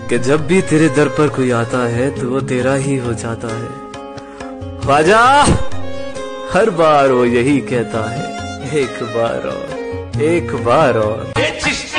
कि जब भी तेरे दर पर कोई आता है तो वो तेरा ही हो जाता है। ख्वाजा हर बार वो यही कहता है, एक बार और, एक बार और।